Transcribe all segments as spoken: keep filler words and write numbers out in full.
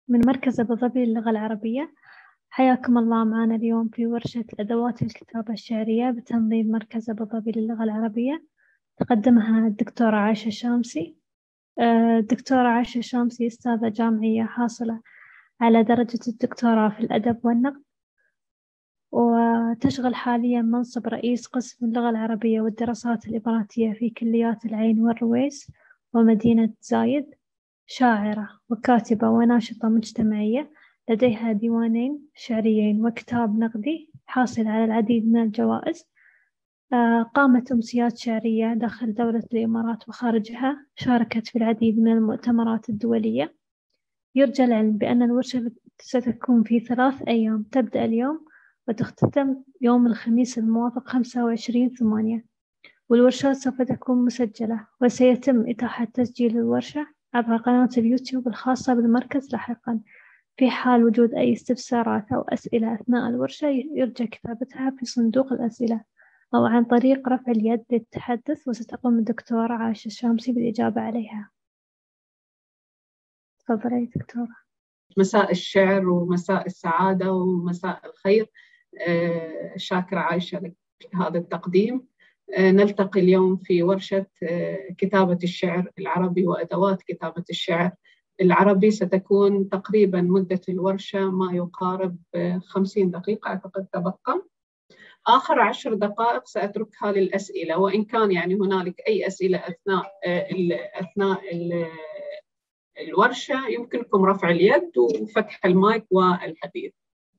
من مركز أبو ظبي للغة العربية. حياكم الله معنا اليوم في ورشة أدوات الكتابة الشعرية بتنظيم مركز أبو ظبي للغة العربية، تقدمها الدكتورة عائشة الشامسي. آه، الدكتورة عائشة الشامسي أستاذة جامعية حاصلة على درجة الدكتوراه في الأدب والنقد، وتشغل حاليا منصب رئيس قسم اللغة العربية والدراسات الإماراتية في كليات العين والرويس ومدينة زايد. شاعرة وكاتبة وناشطة مجتمعية، لديها ديوانين شعريين وكتاب نقدي، حاصل على العديد من الجوائز. آه، قامت أمسيات شعرية داخل دولة الإمارات وخارجها، شاركت في العديد من المؤتمرات الدولية. يرجى العلم بأن الورشة ستكون في ثلاث أيام، تبدأ اليوم وتختتم يوم الخميس الموافق خمسة وعشرين ثمانية، والورشات سوف تكون مسجلة، وسيتم إتاحة تسجيل الورشة عبر قناة اليوتيوب الخاصة بالمركز لاحقا. في حال وجود أي استفسارات أو أسئلة أثناء الورشة، يرجى كتابتها في صندوق الأسئلة أو عن طريق رفع اليد للتحدث، وستقوم الدكتورة عائشة الشامسي بالإجابة عليها. تفضلي دكتورة. مساء الشعر ومساء السعادة ومساء الخير. آه، شاكرة عايشة لك هذا التقديم. آه، نلتقي اليوم في ورشة آه، كتابة الشعر العربي وأدوات كتابة الشعر العربي. ستكون تقريبا مدة الورشة ما يقارب آه، خمسين دقيقة أعتقد تبقى. آخر عشر دقائق سأتركها للأسئلة، وإن كان يعني هنالك أي أسئلة أثناء آه، أثناء الورشة يمكنكم رفع اليد وفتح المايك والحديث.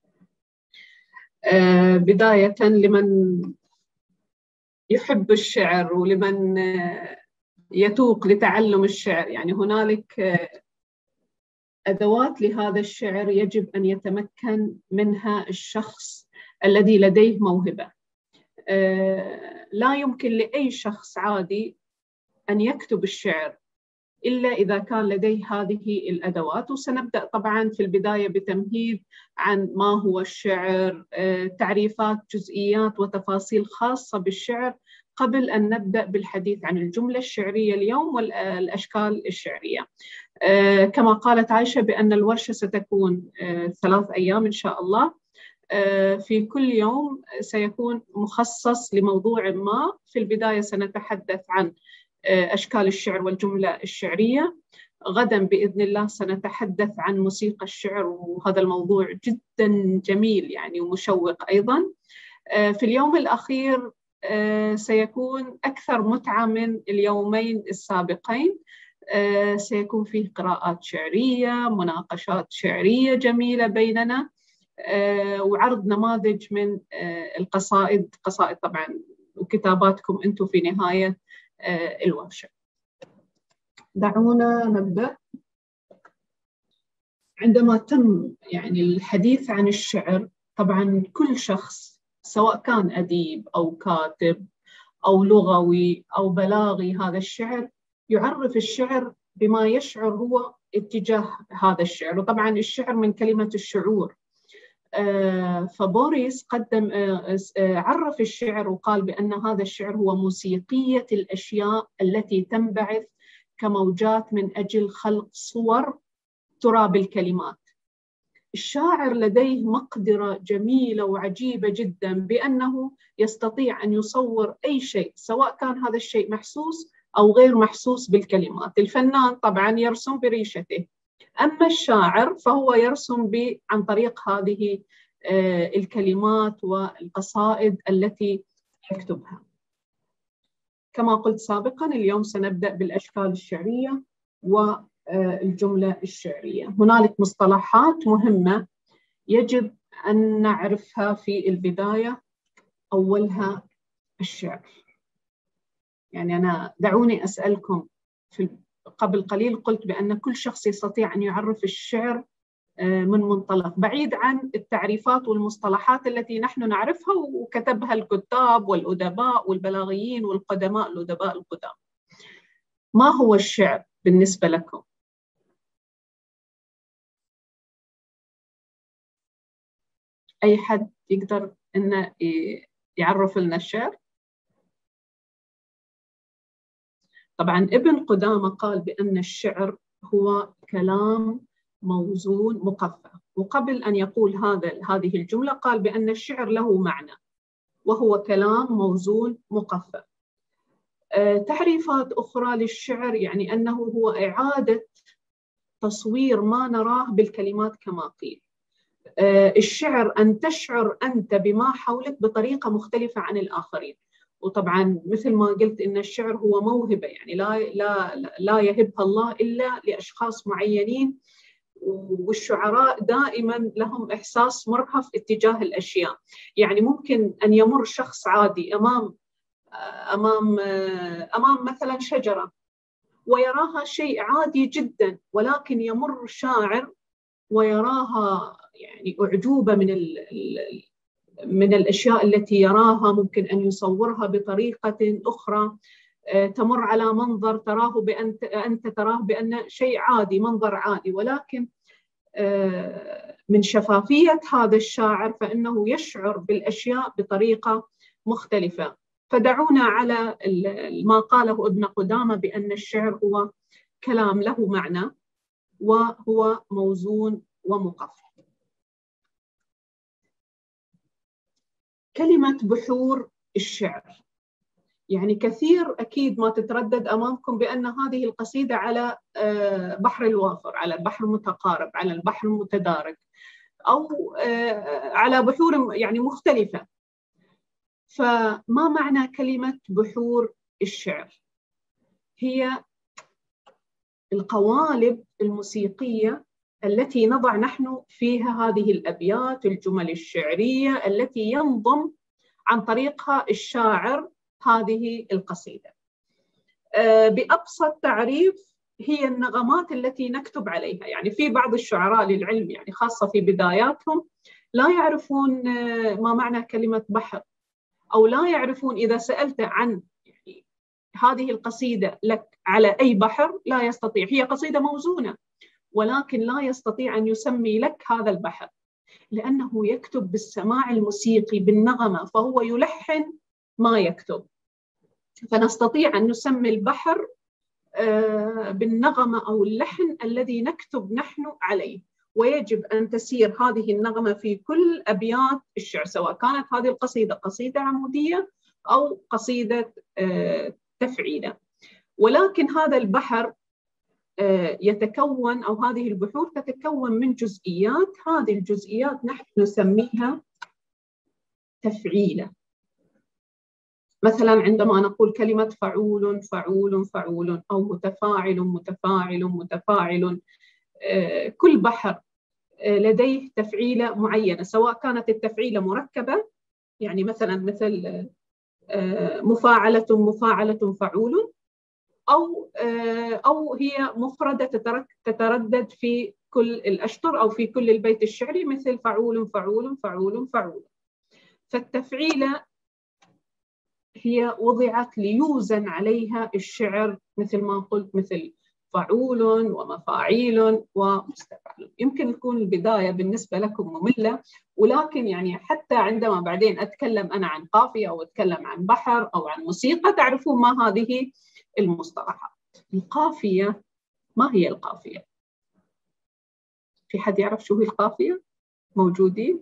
آه بداية، لمن يحب الشعر ولمن آه يتوق لتعلم الشعر، يعني هنالك آه أدوات لهذا الشعر يجب أن يتمكن منها الشخص الذي لديه موهبة. آه لا يمكن لأي شخص عادي أن يكتب الشعر إلا إذا كان لديه هذه الأدوات. وسنبدأ طبعاً في البداية بتمهيد عن ما هو الشعر، تعريفات، جزئيات وتفاصيل خاصة بالشعر، قبل أن نبدأ بالحديث عن الجملة الشعرية اليوم والأشكال الشعرية. كما قالت عائشة بأن الورشة ستكون ثلاث أيام إن شاء الله. في كل يوم سيكون مخصص لموضوع ما. في البداية سنتحدث عن أشكال الشعر والجملة الشعرية. غدا بإذن الله سنتحدث عن موسيقى الشعر، وهذا الموضوع جدا جميل يعني ومشوق أيضا. في اليوم الأخير سيكون أكثر متعة من اليومين السابقين. سيكون فيه قراءات شعرية، مناقشات شعرية جميلة بيننا، وعرض نماذج من القصائد، قصائد طبعا وكتاباتكم أنتم في نهاية الورشة. دعونا نبدأ. عندما تم يعني الحديث عن الشعر، طبعا كل شخص سواء كان أديب أو كاتب أو لغوي أو بلاغي، هذا الشعر يعرف الشعر بما يشعر هو اتجاه هذا الشعر. وطبعا الشعر من كلمة الشعور. فبوريس قدم عرف الشعر وقال بأن هذا الشعر هو موسيقية الأشياء التي تنبعث كموجات من أجل خلق صور ترى بالكلمات. الشاعر لديه مقدرة جميلة وعجيبة جدا بأنه يستطيع أن يصور أي شيء، سواء كان هذا الشيء محسوس أو غير محسوس بالكلمات. الفنان طبعا يرسم بريشته، أما الشاعر فهو يرسم عن طريق هذه الكلمات والقصائد التي يكتبها. كما قلت سابقا، اليوم سنبدأ بالأشكال الشعرية والجملة الشعرية. هنالك مصطلحات مهمة يجب أن نعرفها في البداية. أولها الشعر. يعني أنا دعوني أسألكم، في قبل قليل قلت بأن كل شخص يستطيع أن يعرف الشعر من منطلق بعيد عن التعريفات والمصطلحات التي نحن نعرفها وكتبها الكتاب والأدباء والبلاغيين والقدماء الأدباء القدام. ما هو الشعر بالنسبة لكم؟ أي حد يقدر إنه يعرف لنا الشعر؟ طبعا ابن قدامة قال بأن الشعر هو كلام موزون مقفى. وقبل أن يقول هذا هذه الجملة قال بأن الشعر له معنى وهو كلام موزون مقفى. أه تعريفات أخرى للشعر يعني أنه هو إعادة تصوير ما نراه بالكلمات كما قيل. أه الشعر أن تشعر أنت بما حولك بطريقة مختلفة عن الآخرين. وطبعا مثل ما قلت إن الشعر هو موهبة، يعني لا لا لا يهبها الله إلا لأشخاص معينين، والشعراء دائما لهم إحساس مرهف اتجاه الأشياء. يعني ممكن أن يمر شخص عادي أمام أمام أمام مثلا شجرة ويراها شيء عادي جدا، ولكن يمر شاعر ويراها يعني أعجوبة من ال من الأشياء التي يراها، ممكن أن يصورها بطريقة أخرى، تمر على منظر تراه بأن أنت تراه بأن شيء عادي، منظر عادي، ولكن من شفافية هذا الشاعر فإنه يشعر بالأشياء بطريقة مختلفة. فدعونا على ما قاله ابن قدامة بأن الشعر هو كلام له معنى وهو موزون ومقفى. كلمة بحور الشعر، يعني كثير أكيد ما تتردد أمامكم بأن هذه القصيدة على بحر الوافر، على البحر المتقارب، على البحر المتدارك، أو على بحور يعني مختلفة. فما معنى كلمة بحور الشعر؟ هي القوالب الموسيقية التي نضع نحن فيها هذه الأبيات، الجمل الشعرية التي ينظم عن طريقها الشاعر هذه القصيدة. بأبسط تعريف هي النغمات التي نكتب عليها. يعني في بعض الشعراء للعلم يعني خاصة في بداياتهم لا يعرفون ما معنى كلمة بحر، أو لا يعرفون إذا سألت عن يعني هذه القصيدة لك على أي بحر لا يستطيع. هي قصيدة موزونة ولكن لا يستطيع أن يسمي لك هذا البحر، لأنه يكتب بالسماع الموسيقي بالنغمة، فهو يلحن ما يكتب. فنستطيع أن نسمي البحر بالنغمة أو اللحن الذي نكتب نحن عليه، ويجب أن تسير هذه النغمة في كل أبيات الشعر، سواء كانت هذه القصيدة قصيدة عمودية أو قصيدة تفعيلة. ولكن هذا البحر يتكون، أو هذه البحور تتكون من جزئيات، هذه الجزئيات نحن نسميها تفعيلة. مثلا عندما نقول كلمة فعول فعول فعول، أو متفاعل متفاعل متفاعل، كل بحر لديه تفعيلة معينة، سواء كانت التفعيلة مركبة يعني مثلا مثل مفاعلة مفاعلة فعول، أو أو هي مفردة تتردد في كل الأشطر أو في كل البيت الشعري، مثل فعول فعول فعول فعول. فالتفعيلة هي وضعت ليوزن عليها الشعر مثل ما قلت، مثل فعول ومفاعيل ومستفعل. يمكن تكون البداية بالنسبة لكم مملة، ولكن يعني حتى عندما بعدين أتكلم أنا عن قافية أو أتكلم عن بحر أو عن موسيقى تعرفون ما هذه المصطلحات. القافية، ما هي القافية؟ في حد يعرف شو هي القافية؟ موجودين؟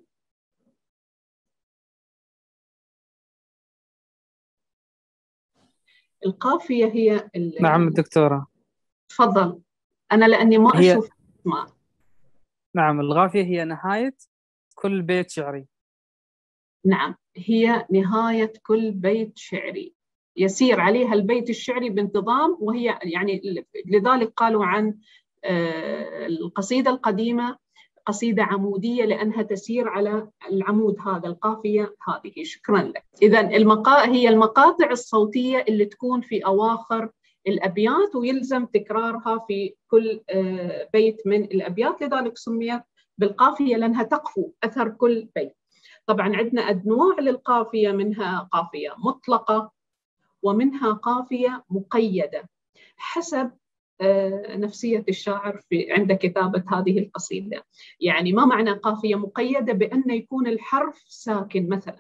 القافية هي نعم دكتورة. تفضل. أنا لأني ما هي... أشوف ما. نعم، القافية هي نهاية كل بيت شعري. نعم، هي نهاية كل بيت شعري يسير عليها البيت الشعري بانتظام، وهي يعني لذلك قالوا عن القصيدة القديمة قصيدة عمودية لأنها تسير على العمود هذا، القافية هذه. شكرا لك. إذن المقا... هي المقاطع الصوتية اللي تكون في أواخر الأبيات ويلزم تكرارها في كل بيت من الأبيات، لذلك سميت بالقافية لأنها تقفو أثر كل بيت. طبعا عندنا أنواع للقافية، منها قافية مطلقة ومنها قافية مقيدة حسب نفسية الشاعر في عند كتابة هذه القصيدة. يعني ما معنى قافية مقيدة؟ بأن يكون الحرف ساكن مثلا،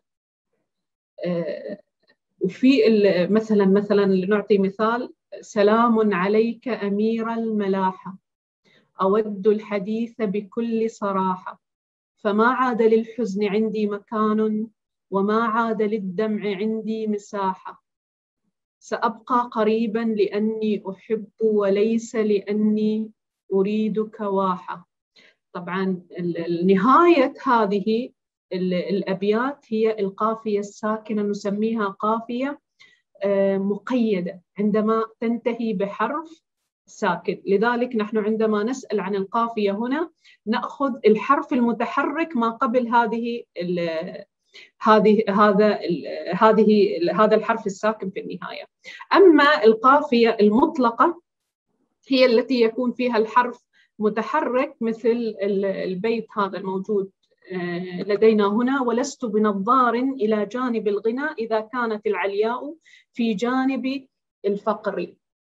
وفي مثلا مثلا نعطي مثال: سلام عليك أمير الملاحة، أود الحديث بكل صراحة، فما عاد للحزن عندي مكان، وما عاد للدمع عندي مساحة. سأبقى قريبا لأني أحب، وليس لأني أريدك واحة. طبعا نهاية هذه الأبيات هي القافية الساكنة، نسميها قافية مقيدة عندما تنتهي بحرف ساكن. لذلك نحن عندما نسأل عن القافية هنا نأخذ الحرف المتحرك ما قبل هذه هذه هذا هذه هذا الحرف الساكن في النهاية. أما القافية المطلقة هي التي يكون فيها الحرف متحرك، مثل البيت هذا الموجود لدينا هنا: ولست بنظار إلى جانب الغنى إذا كانت العلياء في جانب الفقر.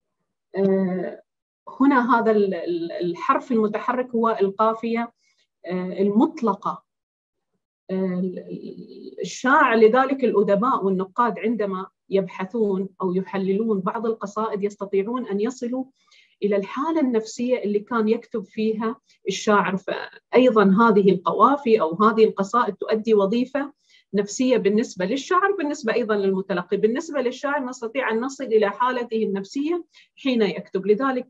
هنا هذا الحرف المتحرك هو القافية المطلقة. الشاعر لذلك الأدباء والنقاد عندما يبحثون أو يحللون بعض القصائد يستطيعون أن يصلوا إلى الحالة النفسية اللي كان يكتب فيها الشاعر. فأيضا هذه القوافي أو هذه القصائد تؤدي وظيفة نفسية بالنسبة للشاعر، بالنسبة أيضا للمتلقي. بالنسبة للشاعر نستطيع أن نصل إلى حالته النفسية حين يكتب. لذلك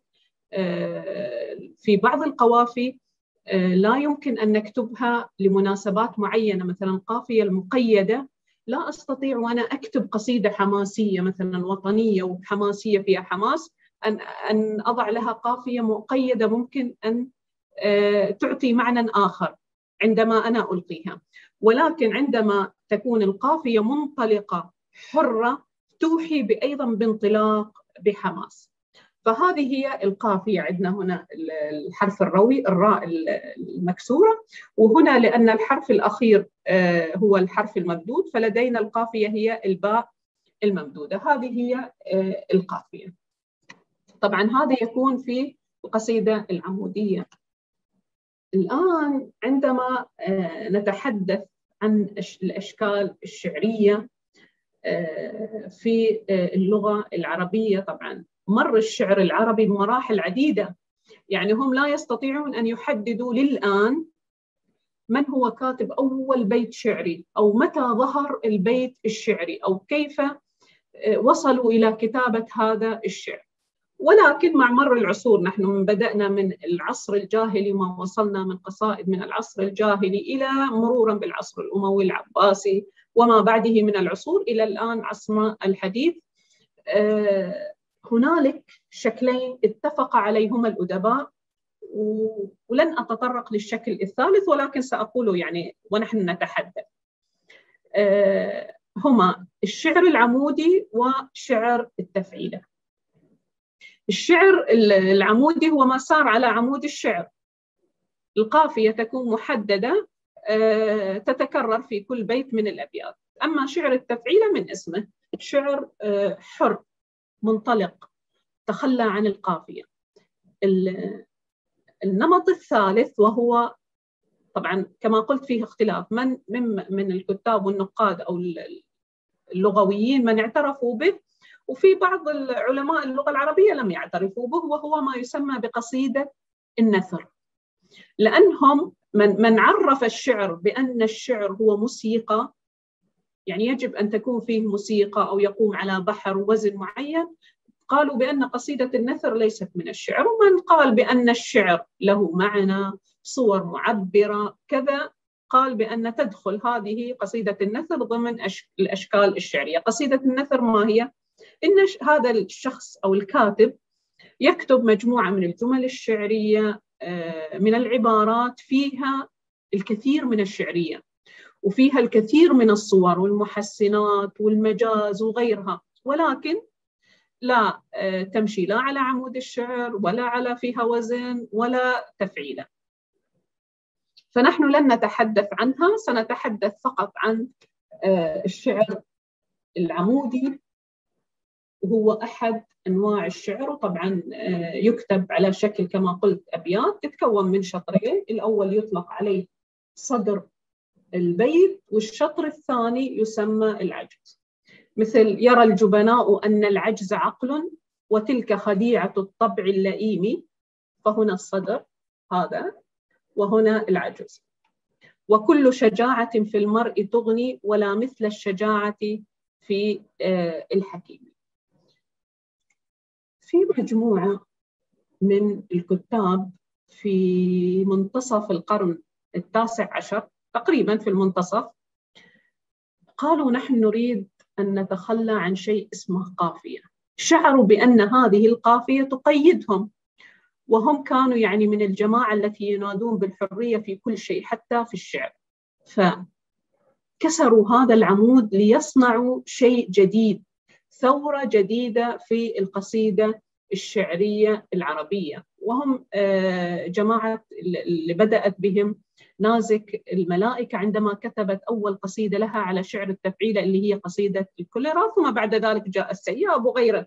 في بعض القوافي لا يمكن أن نكتبها لمناسبات معينة. مثلا القافية المقيدة لا أستطيع وأنا أكتب قصيدة حماسية مثلا وطنية وحماسية فيها حماس أن أن أضع لها قافية مقيدة ممكن أن تعطي معنى آخر عندما أنا ألقيها. ولكن عندما تكون القافية منطلقة حرة توحي أيضا بانطلاق بحماس. فهذه هي القافية. عندنا هنا الحرف الروي الراء المكسورة، وهنا لأن الحرف الأخير هو الحرف الممدود فلدينا القافية هي الباء الممدودة. هذه هي القافية. طبعا هذا يكون في القصيدة العمودية. الآن عندما نتحدث عن الأشكال الشعرية في اللغة العربية، طبعا مر الشعر العربي بمراحل عديدة. يعني هم لا يستطيعون أن يحددوا للآن من هو كاتب أول بيت شعري، أو متى ظهر البيت الشعري، أو كيف وصلوا إلى كتابة هذا الشعر. ولكن مع مر العصور، نحن من بدأنا من العصر الجاهلي وما وصلنا من قصائد من العصر الجاهلي إلى مرورا بالعصر الأموي العباسي وما بعده من العصور إلى الآن عصرنا الحديث، هنالك شكلين اتفق عليهما الأدباء، ولن أتطرق للشكل الثالث ولكن سأقوله يعني ونحن نتحدث. هما الشعر العمودي وشعر التفعيلة. الشعر العمودي هو ما صار على عمود الشعر، القافية تكون محددة تتكرر في كل بيت من الأبيات. أما شعر التفعيلة من اسمه شعر حر منطلق تخلى عن القافية. النمط الثالث وهو طبعا كما قلت فيه اختلاف من من من الكتاب والنقاد أو اللغويين من اعترفوا به، وفي بعض العلماء اللغة العربية لم يعترفوا به، وهو ما يسمى بقصيدة النثر. لأنهم من من عرف الشعر بأن الشعر هو موسيقى، يعني يجب أن تكون فيه موسيقى أو يقوم على بحر وزن معين، قالوا بأن قصيدة النثر ليست من الشعر. ومن قال بأن الشعر له معنى، صور معبرة كذا، قال بأن تدخل هذه قصيدة النثر ضمن الأشكال الشعرية. قصيدة النثر ما هي؟ إن هذا الشخص أو الكاتب يكتب مجموعة من الجمل الشعرية من العبارات فيها الكثير من الشعرية وفيها الكثير من الصور والمحسنات والمجاز وغيرها، ولكن لا تمشي لا على عمود الشعر ولا على فيها وزن ولا تفعيلة. فنحن لن نتحدث عنها، سنتحدث فقط عن الشعر العمودي، وهو أحد أنواع الشعر. وطبعا يكتب على شكل كما قلت أبيات تتكون من شطرين، الأول يطلق عليه صدر البيت والشطر الثاني يسمى العجز. مثل يرى الجبناء أن العجز عقل وتلك خديعة الطبع اللئيم، فهنا الصدر هذا، وهنا العجز. وكل شجاعة في المرء تغني ولا مثل الشجاعة في الحكيم. في مجموعة من الكتاب في منتصف القرن التاسع عشر تقريبا، في المنتصف، قالوا نحن نريد أن نتخلى عن شيء اسمه قافية. شعروا بأن هذه القافية تقيدهم، وهم كانوا يعني من الجماعة التي ينادون بالحرية في كل شيء حتى في الشعر. فكسروا هذا العمود ليصنعوا شيء جديد، ثورة جديدة في القصيدة الشعرية العربية. وهم جماعة اللي بدأت بهم نازك الملائكة عندما كتبت أول قصيدة لها على شعر التفعيلة اللي هي قصيدة الكوليرا، ثم بعد ذلك جاء السياب وغيره.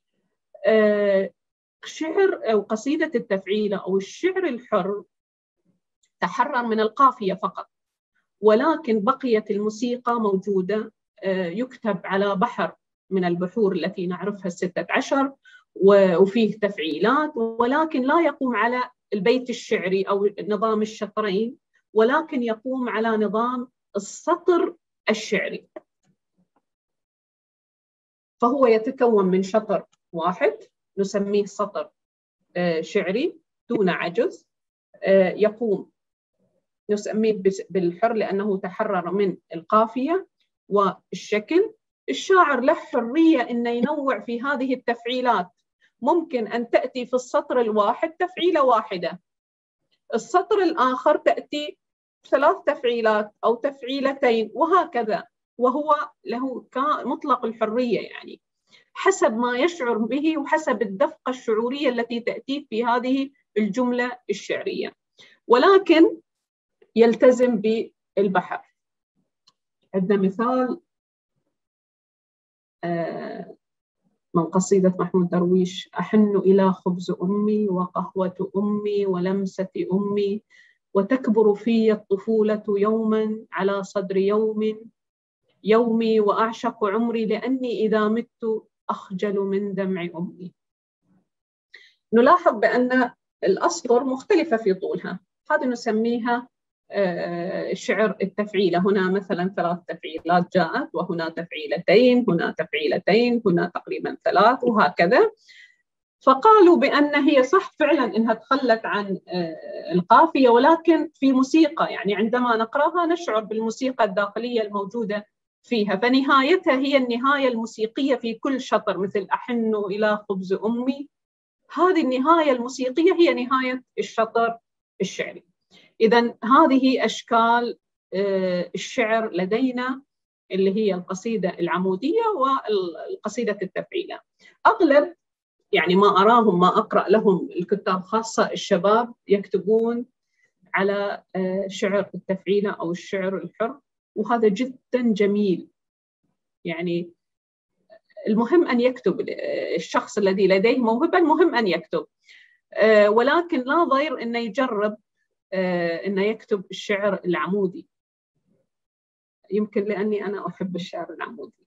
شعر أو قصيدة التفعيلة أو الشعر الحر تحرر من القافية فقط، ولكن بقيت الموسيقى موجودة، يكتب على بحر من البحور التي نعرفها الستة عشر، وفيه تفعيلات، ولكن لا يقوم على البيت الشعري أو نظام الشطرين، ولكن يقوم على نظام السطر الشعري. فهو يتكون من شطر واحد نسميه سطر شعري دون عجز، يقوم نسميه بالحر لأنه تحرر من القافية والشكل. الشاعر له حرية أن ينوع في هذه التفعيلات، ممكن أن تأتي في السطر الواحد تفعيلة واحدة، السطر الآخر تأتي ثلاث تفعيلات أو تفعيلتين، وهكذا. وهو له مطلق الحرية، يعني حسب ما يشعر به وحسب الدفقة الشعورية التي تأتي في هذه الجملة الشعرية، ولكن يلتزم بالبحر. عندنا مثال من قصيدة محمود درويش: أحن إلى خبز أمي وقهوة أمي ولمسة أمي، وتكبر في الطفولة يوما على صدر يوم يومي، وأعشق عمري لأني إذا مت أخجل من دمع أمي. نلاحظ بأن الأسطر مختلفة في طولها، هذه نسميها شعر التفعيلة. هنا مثلا ثلاث تفعيلات جاءت، وهنا تفعيلتين، هنا تفعيلتين، هنا تقريبا ثلاث، وهكذا. فقالوا بأن هي صح فعلا إنها تخلت عن القافية، ولكن في موسيقى، يعني عندما نقرأها نشعر بالموسيقى الداخلية الموجودة فيها، فنهايتها هي النهاية الموسيقية في كل شطر، مثل أحن إلى خبز أمي، هذه النهاية الموسيقية هي نهاية الشطر الشعري. إذن هذه أشكال الشعر لدينا، اللي هي القصيدة العمودية والقصيدة التفعيلة. أغلب يعني ما أراهم ما أقرأ لهم الكتاب، خاصة الشباب، يكتبون على شعر التفعيلة أو الشعر الحر، وهذا جدا جميل. يعني المهم أن يكتب، الشخص الذي لديه موهبة المهم أن يكتب، ولكن لا ضير أنه يجرب أنه يكتب الشعر العمودي، يمكن لأني أنا أحب الشعر العمودي.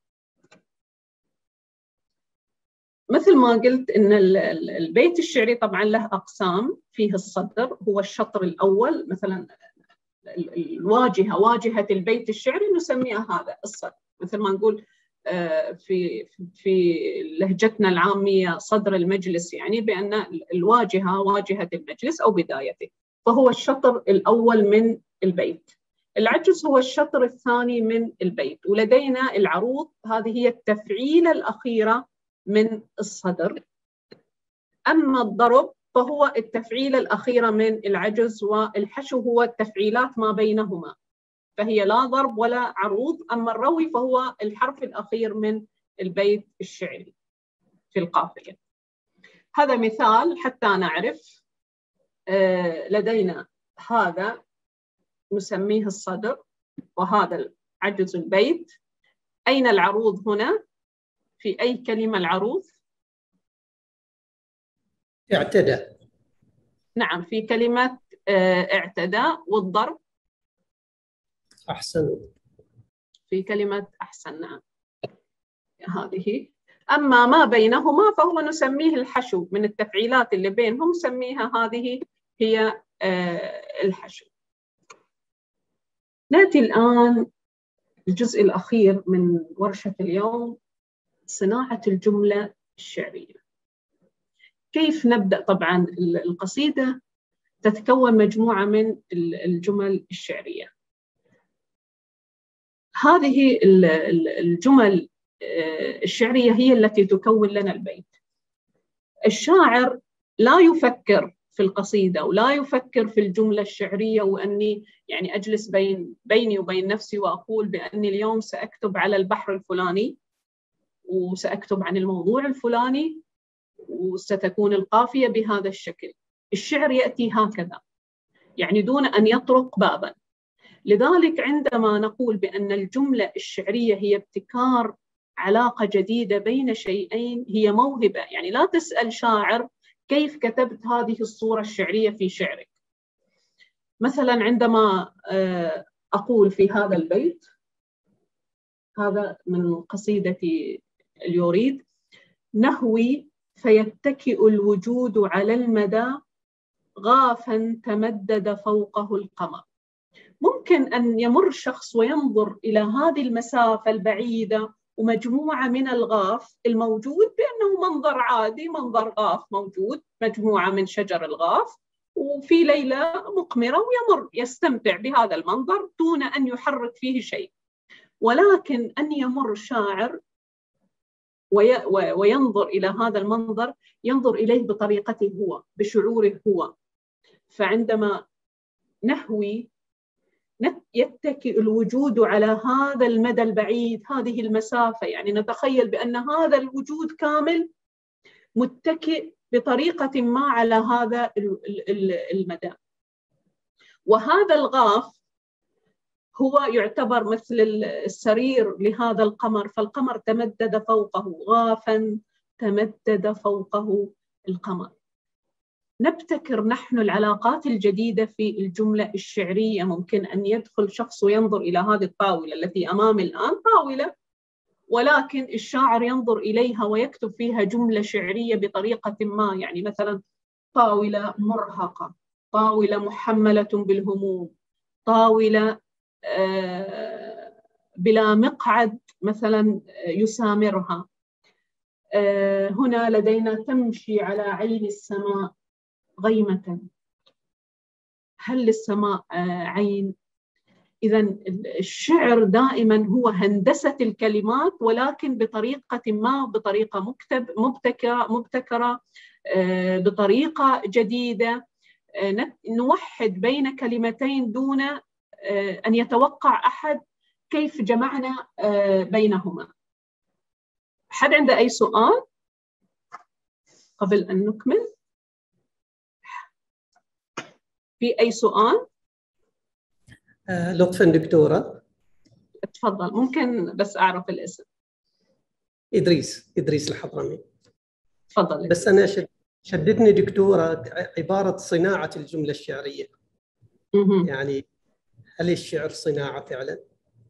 مثل ما قلت أن البيت الشعري طبعا له أقسام، فيه الصدر هو الشطر الأول، مثلا الواجهة، واجهة البيت الشعري نسميها هذا الصدر، مثل ما نقول في في لهجتنا العامية صدر المجلس، يعني بأن الواجهة واجهة المجلس أو بدايته، فهو الشطر الأول من البيت. العجز هو الشطر الثاني من البيت، ولدينا العروض، هذه هي التفعيلة الأخيرة من الصدر. أما الضرب فهو التفعيلة الأخيرة من العجز، والحشو هو التفعيلات ما بينهما، فهي لا ضرب ولا عروض. أما الروي فهو الحرف الأخير من البيت الشعري في القافية. هذا مثال حتى نعرف. لدينا هذا نسميه الصدر، وهذا عجز البيت. أين العروض هنا؟ في أي كلمة العروض؟ اعتدى. نعم، في كلمة اعتدى. والضرب؟ أحسن. في كلمة أحسن. نعم، هذه. أما ما بينهما فهو نسميه الحشو، من التفعيلات اللي بينهم نسميها هذه هي الحشو. نأتي الآن الجزء الأخير من ورشة اليوم، صناعة الجملة الشعرية. كيف نبدأ؟ طبعاً القصيدة تتكون مجموعة من الجمل الشعرية. هذه الجمل الشعرية هي التي تكون لنا البيت. الشاعر لا يفكر في القصيدة ولا يفكر في الجملة الشعرية، وأني يعني أجلس بين بيني وبين نفسي وأقول بأني اليوم سأكتب على البحر الفلاني وسأكتب عن الموضوع الفلاني وستكون القافية بهذا الشكل. الشعر يأتي هكذا، يعني دون أن يطرق بابا. لذلك عندما نقول بأن الجملة الشعرية هي ابتكار علاقة جديدة بين شيئين، هي موهبة. يعني لا تسأل شاعر كيف كتبت هذه الصورة الشعرية في شعرك. مثلا عندما أقول في هذا البيت، هذا من قصيدتي اليوريد: نهوي فيتكئ الوجود على المدى، غافا تمدد فوقه القمر. ممكن أن يمر شخص وينظر إلى هذه المسافة البعيدة ومجموعة من الغاف الموجود بأنه منظر عادي، منظر غاف موجود، مجموعة من شجر الغاف وفي ليلة مقمرة، ويمر يستمتع بهذا المنظر دون أن يحرك فيه شيء. ولكن أن يمر شاعر وينظر إلى هذا المنظر، ينظر إليه بطريقته هو، بشعوره هو. فعندما نهوي يتكئ الوجود على هذا المدى البعيد، هذه المسافة، يعني نتخيل بأن هذا الوجود كامل متكئ بطريقة ما على هذا المدى. وهذا الغاف هو يعتبر مثل السرير لهذا القمر، فالقمر تمدد فوقه، غافا تمدد فوقه القمر. نبتكر نحن العلاقات الجديدة في الجملة الشعرية. ممكن أن يدخل شخص وينظر إلى هذه الطاولة التي أمامي الآن، طاولة، ولكن الشاعر ينظر إليها ويكتب فيها جملة شعرية بطريقة ما. يعني مثلا طاولة مرهقة، طاولة محملة بالهموم، طاولة بلا مقعد مثلا يسامرها. هنا لدينا تمشي على عين السماء غيمة. هل للسماء عين؟ إذن الشعر دائما هو هندسة الكلمات، ولكن بطريقة ما، بطريقة مكتب مبتكرة مبتكرة بطريقة جديدة، نوحد بين كلمتين دون أن يتوقع أحد كيف جمعنا بينهما. أحد عنده أي سؤال قبل أن نكمل؟ في أي سؤال؟ آه، لطفاً دكتورة. تفضل، ممكن بس أعرف الاسم. إدريس إدريس الحضرمي. تفضل. بس أنا شد... شدتني دكتورة عبارة صناعة الجملة الشعرية. م-م. يعني هل الشعر صناعة فعلاً؟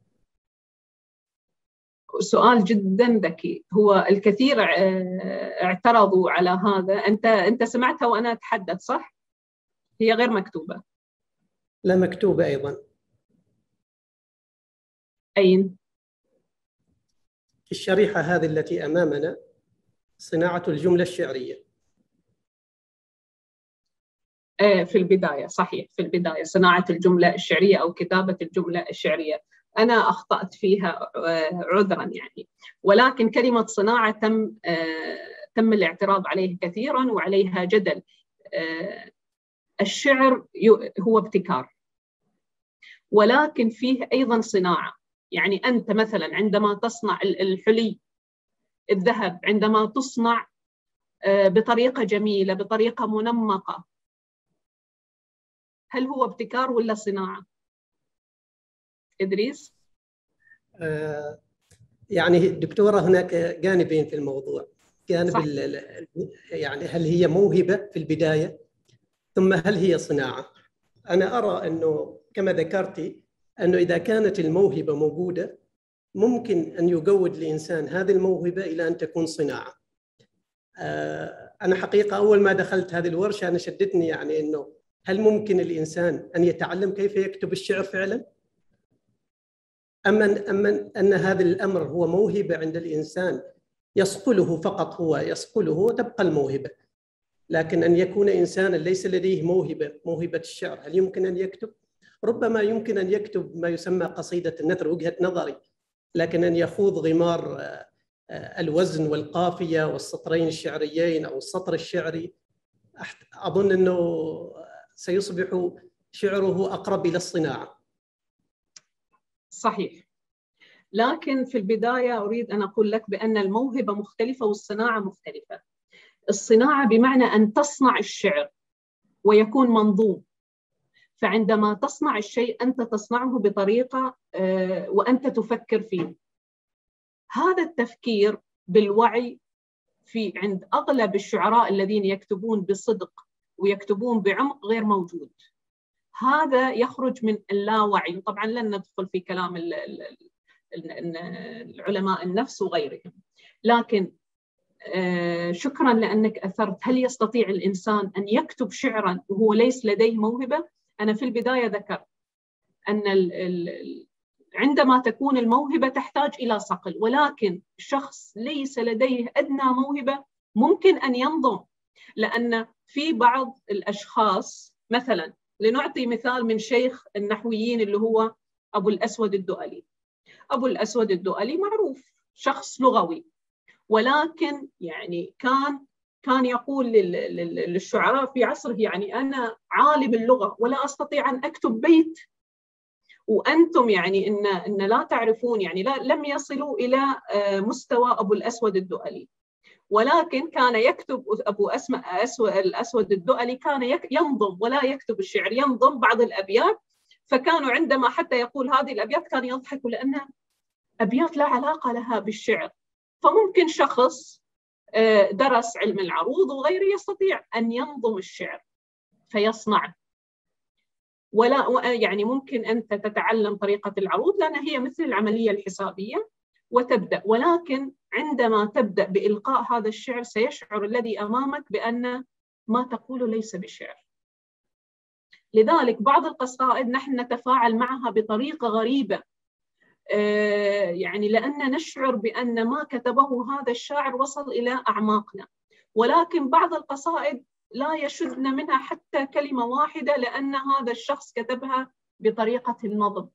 سؤال جدا ذكي. هو الكثير اعترضوا على هذا. أنت أنت سمعتها وأنا أتحدث صح؟ هي غير مكتوبة. لا مكتوبة أيضاً. أين؟ الشريحة هذه التي أمامنا صناعة الجملة الشعرية. في البداية صحيح، في البداية صناعة الجملة الشعرية أو كتابة الجملة الشعرية. أنا أخطأت فيها عذرا يعني، ولكن كلمة صناعة تم تم الاعتراض عليه كثيرا وعليها جدل. الشعر هو ابتكار، ولكن فيه أيضا صناعة. يعني أنت مثلا عندما تصنع الحلي، الذهب، عندما تصنع بطريقة جميلة، بطريقة منمقة، هل هو ابتكار ولا صناعة؟ إدريس؟ آه يعني دكتورة هناك جانبين في الموضوع. جانب يعني هل هي موهبة في البداية، ثم هل هي صناعة؟ أنا أرى أنه كما ذكرتي أنه إذا كانت الموهبة موجودة ممكن أن يجود الإنسان هذه الموهبة إلى أن تكون صناعة. آه أنا حقيقة أول ما دخلت هذه الورشة أنا شدتني يعني أنه هل ممكن الإنسان أن يتعلم كيف يكتب الشعر فعلا؟ أما أما أن هذا الأمر هو موهبة عند الإنسان يصقله فقط، هو يصقله وتبقى الموهبة. لكن أن يكون إنسانا ليس لديه موهبة موهبة الشعر، هل يمكن أن يكتب؟ ربما يمكن أن يكتب ما يسمى قصيدة النثر، وجهة نظري، لكن أن يخوض غمار الوزن والقافية والسطرين الشعريين أو السطر الشعري، أظن أنه سيصبح شعره أقرب إلى الصناعة. صحيح، لكن في البداية أريد أن أقول لك بأن الموهبة مختلفة والصناعة مختلفة. الصناعة بمعنى أن تصنع الشعر ويكون منظوم، فعندما تصنع الشيء أنت تصنعه بطريقة وأنت تفكر فيه. هذا التفكير بالوعي في عند أغلب الشعراء الذين يكتبون بصدق ويكتبون بعمق غير موجود. هذا يخرج من اللاوعي. طبعا لن ندخل في كلام العلماء النفس وغيرهم، لكن شكرا لأنك أثرت هل يستطيع الإنسان أن يكتب شعرا وهو ليس لديه موهبة؟ أنا في البداية ذكرت أن عندما تكون الموهبة تحتاج إلى صقل، ولكن شخص ليس لديه أدنى موهبة ممكن أن ينظم. لأن في بعض الأشخاص، مثلا لنعطي مثال من شيخ النحويين اللي هو أبو الأسود الدؤلي. أبو الأسود الدؤلي معروف شخص لغوي، ولكن يعني كان كان يقول للشعراء في عصره يعني أنا عالم اللغة ولا أستطيع أن أكتب بيت، وأنتم يعني إن إن لا تعرفون، يعني لا لم يصلوا إلى مستوى أبو الأسود الدؤلي. ولكن كان يكتب أبو أسماء أسود الأسود الدؤلي كان ينظم ولا يكتب الشعر، ينظم بعض الأبيات. فكانوا عندما حتى يقول هذه الأبيات كان يضحك لأنها أبيات لا علاقة لها بالشعر. فممكن شخص درس علم العروض وغيره يستطيع أن ينظم الشعر فيصنعه، ولا يعني ممكن أنت تتعلم طريقة العروض لأن هي مثل العملية الحسابية وتبدأ، ولكن عندما تبدأ بإلقاء هذا الشعر سيشعر الذي أمامك بأن ما تقول ليس بشعر. لذلك بعض القصائد نحن نتفاعل معها بطريقة غريبة، يعني لأن نشعر بأن ما كتبه هذا الشاعر وصل إلى أعماقنا، ولكن بعض القصائد لا يشدنا منها حتى كلمة واحدة لأن هذا الشخص كتبها بطريقة النظم.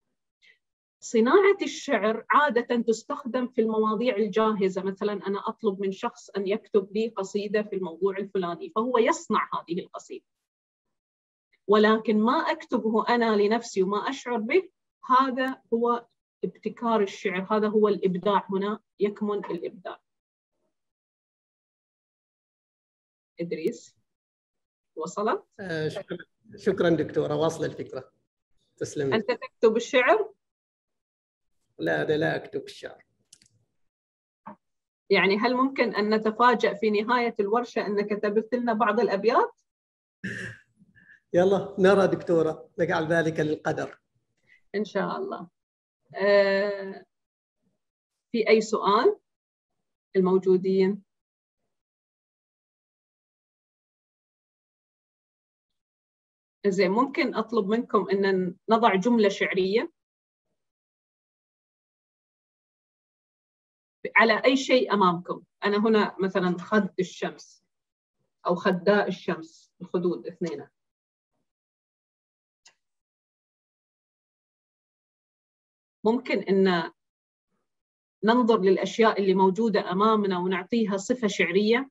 صناعة الشعر عادة تستخدم في المواضيع الجاهزة، مثلا أنا أطلب من شخص أن يكتب لي قصيدة في الموضوع الفلاني فهو يصنع هذه القصيدة، ولكن ما أكتبه أنا لنفسي وما أشعر به، هذا هو ابتكار الشعر، هذا هو الإبداع، هنا يكمن الإبداع. إدريس وصلت؟ آه شكرا شكرا دكتورة، واصلة الفكرة، تسلمي. أنت تكتب الشعر؟ لا أنا لا أكتب الشعر. يعني هل ممكن أن نتفاجأ في نهاية الورشة أنك كتبت لنا بعض الأبيات؟ يلا نرى دكتورة، نجعل ذلك للقدر إن شاء الله. آه في أي سؤال الموجودين؟ زين، ممكن أطلب منكم أن نضع جملة شعرية على أي شيء أمامكم. أنا هنا مثلا خد الشمس أو خداء الشمس، الخدود اثنين. ممكن أن ننظر للأشياء اللي موجودة أمامنا ونعطيها صفة شعرية.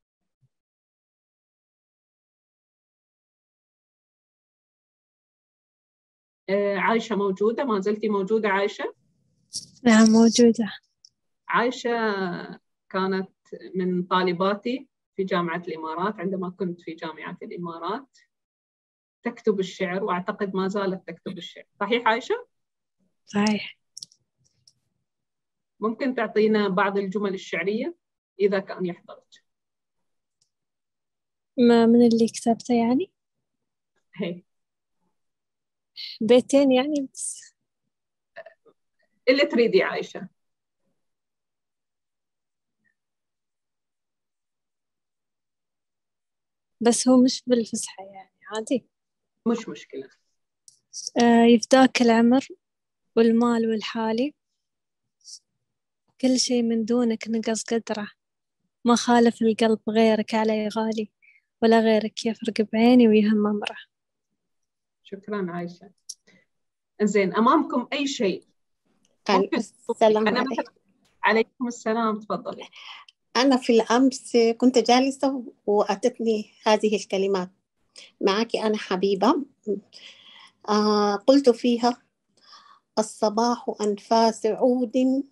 آه عايشة موجودة؟ ما زلتي موجودة عايشة؟ نعم موجودة. عايشة كانت من طالباتي في جامعة الإمارات عندما كنت في جامعة الإمارات، تكتب الشعر وأعتقد ما زالت تكتب الشعر. صحيح عايشة؟ صحيح. ممكن تعطينا بعض الجمل الشعرية إذا كان يحضرك؟ ما من اللي كتبته يعني؟ هي بيتين يعني بس. اللي تريدي عايشة. بس هو مش بالفصحى يعني. عادي. مش مشكلة. آه يفداك العمر والمال والحالي، كل شيء من دونك نقص قدره، ما خالف القلب غيرك علي غالي، ولا غيرك يفرق بعيني ويهم أمره. شكرا عايشة. إنزين، أمامكم أي شيء ممكن؟ السلام أنا عليكم. عليكم السلام، تفضلي. أنا في الأمس كنت جالسة وأتتني هذه الكلمات: معك أنا حبيبة. آه قلت فيها: الصباح أنفاس عود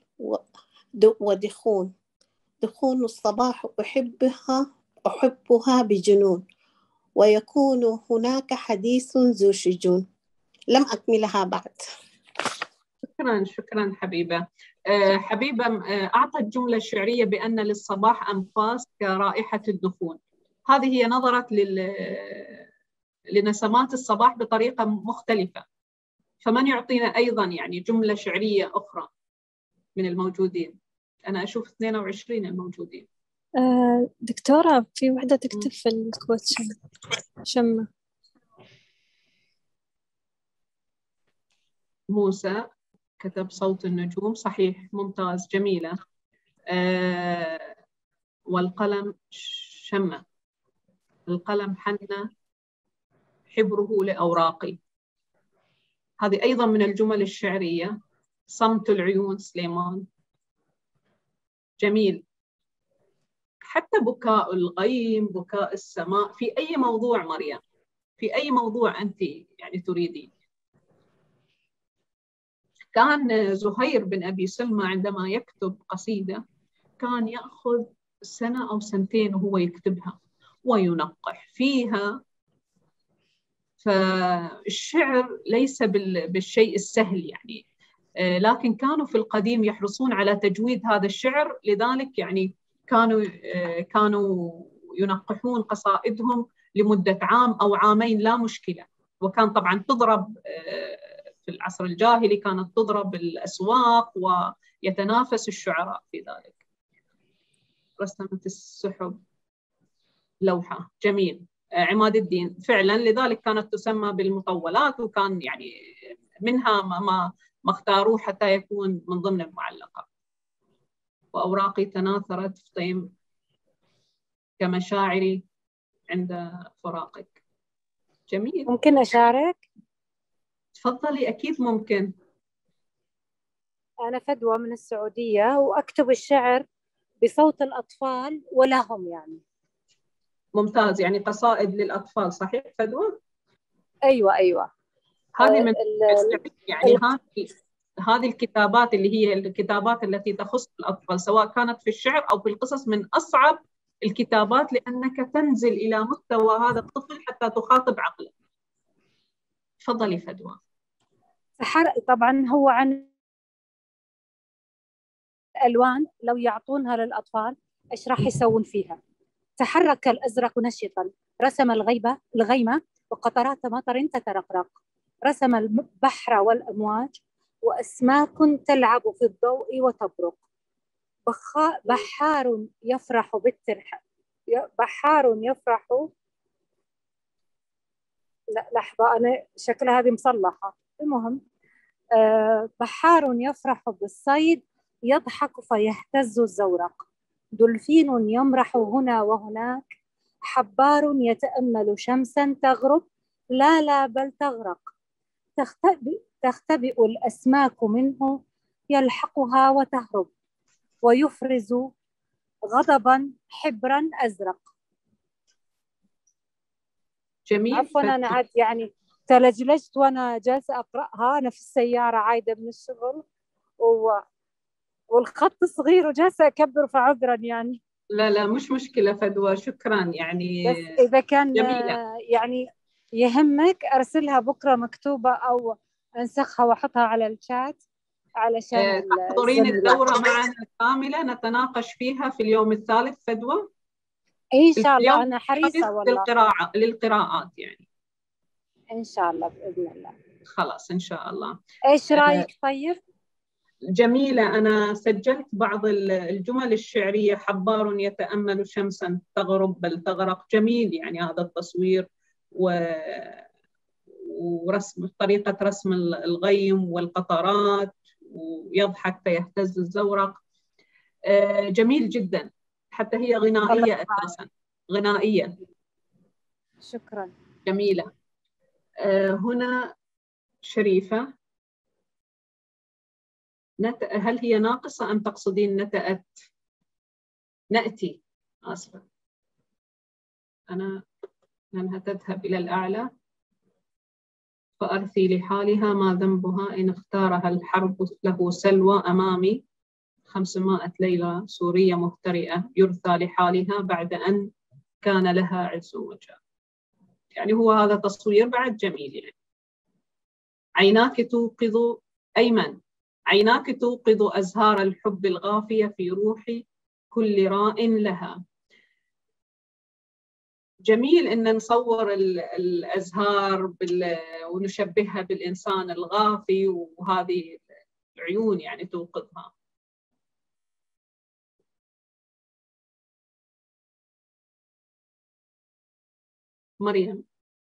ودخون، دخون الصباح أحبها أحبها بجنون، ويكون هناك حديث ذو شجون. لم أكملها بعد. شكرا شكرا حبيبة. أه حبيبة أه أعطت جملة شعرية بأن للصباح أنفاس كرائحة الدخون. هذه هي نظرت لل... لنسمات الصباح بطريقة مختلفة. فمن يعطينا أيضا يعني جملة شعرية أخرى من الموجودين؟ أنا أشوف اثنين وعشرين الموجودين. آه دكتورة، في وحدة تكتب في الكوتشن شمة. موسى كتب صوت النجوم، صحيح، ممتاز، جميلة. آه والقلم شمة، القلم حنة حبره لأوراقي، هذه أيضا من الجمل الشعرية. صمت العيون سليمان، جميل. حتى بكاء الغيم، بكاء السماء، في أي موضوع مريم، في أي موضوع أنت يعني تريدين. كان زهير بن أبي سلمى عندما يكتب قصيدة كان يأخذ سنة أو سنتين وهو يكتبها وينقح فيها. فالشعر ليس بالشيء السهل يعني، لكن كانوا في القديم يحرصون على تجويد هذا الشعر، لذلك يعني كانوا كانوا ينقحون قصائدهم لمدة عام أو عامين لا مشكلة. وكان طبعا تضرب في العصر الجاهلي، كانت تضرب الأسواق ويتنافس الشعراء في ذلك. رسمت السحب لوحة، جميل. عماد الدين فعلا، لذلك كانت تسمى بالمطولات، وكان يعني منها ما ما اختاروه حتى يكون من ضمن المعلقة. وأوراقي تناثرت في طيم كمشاعري عند فراقك. جميل. ممكن أشارك؟ تفضلي. أكيد ممكن. أنا فدوى من السعودية، وأكتب الشعر بصوت الأطفال ولهم يعني. ممتاز، يعني قصائد للأطفال، صحيح فدوى؟ أيوة أيوة. هذه من يعني هذه هذه الكتابات اللي هي الكتابات التي تخص الأطفال، سواء كانت في الشعر أو في القصص، من أصعب الكتابات، لأنك تنزل إلى مستوى هذا الطفل حتى تخاطب عقله. تفضلي فدوى. طبعا هو عن الألوان، لو يعطونها للأطفال إيش راح يسوون فيها. تحرك الأزرق نشطا، رسم الغيبة الغيمة وقطرات مطر تترقرق، رسم البحر والأمواج وأسماك تلعب في الضوء وتبرق. بحار يفرح بالترح بحار يفرح لا لحظة، أنا شكلها هذه مصلحة. المهم أه بحار يفرح بالصيد، يضحك فيهتز الزورق، دولفين يمرح هنا وهناك، حبار يتأمل شمسا تغرب، لا لا بل تغرق، تختبئ, تختبئ الأسماك منه، يلحقها وتهرب، ويفرز غضبا حبرا أزرق. جميل. عفوا أنا عاد يعني تلجلجت وأنا جالسة أقرأها، أنا في السيارة عايدة من الشغل و... والخط صغير وجالسة أكبر، فعذرا يعني. لا لا مش مشكلة فدوى، شكرا يعني. بس إذا كان جميلة. يعني يهمك أرسلها بكرة مكتوبة أو أنسخها وأحطها على الشات علشان تحضرين الدورة معنا كاملة نتناقش فيها في اليوم الثالث فدوى؟ إن شاء الله، أنا حريصة والله. للقراءة للقراءات يعني. إن شاء الله بإذن الله. خلاص إن شاء الله. إيش رأيك طيب؟ جميلة. أنا سجلت بعض الجمل الشعرية: حبار يتأمل شمسا تغرب بل تغرق، جميل يعني هذا التصوير. ورسم طريقة رسم الغيم والقطرات، ويضحك فيهتز الزورق. جميل جدا، حتى هي غنائية أساسا، غنائية. شكرا. جميلة. هنا شريفة، نت... هل هي ناقصة أم تقصدين نتأت؟ نأتي، آسفة، أنا لأنها تذهب إلى الأعلى. فأرثي لحالها ما ذنبها إن اختارها الحرب له سلوى أمامي. خمسمائة ليلة سورية مهترئة يرثى لحالها بعد أن كان لها عز وجاه. يعني هو هذا تصوير بعد جميل. يعني عيناك توقظ أيمن، عيناك توقظ أزهار الحب الغافية في روحي كل راء لها. جميل إن نصور الأزهار ونشبهها بالإنسان الغافي، وهذه العيون يعني توقظها. مريم،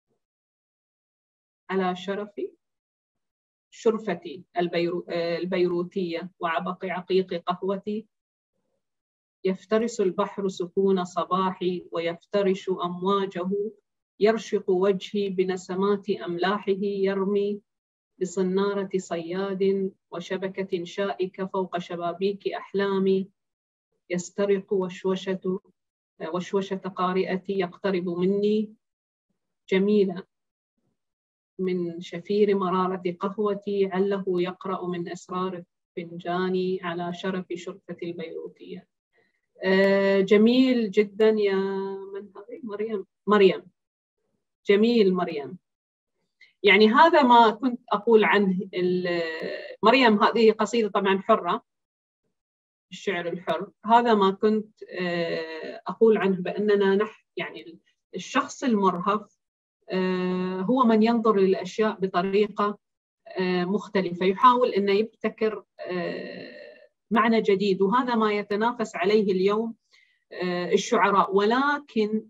على شرفي شرفتي البيرو البيروتية وعبق عقيق قهوتي، يفترس البحر سكون صباحي ويفترش أمواجه، يرشق وجهي بنسمات أملاحه، يرمي بصنارة صياد وشبكة شائكة فوق شبابيك أحلامي، يسترق وشوشة وشوشة قارئتي يقترب مني. جميلة. من شفير مرارة قهوتي عله يقرأ من أسرار فنجاني على شرف شرفتي البيروتية. آه جميل جدا يا من هذه؟ مريم. مريم جميل. مريم، يعني هذا ما كنت أقول عنه. مريم هذه قصيدة طبعا حرة، الشعر الحر. هذا ما كنت آه أقول عنه، بأننا نح يعني الشخص المرهف آه هو من ينظر للأشياء بطريقة آه مختلفة، يحاول أن يبتكر آه معنى جديد، وهذا ما يتنافس عليه اليوم الشعراء. ولكن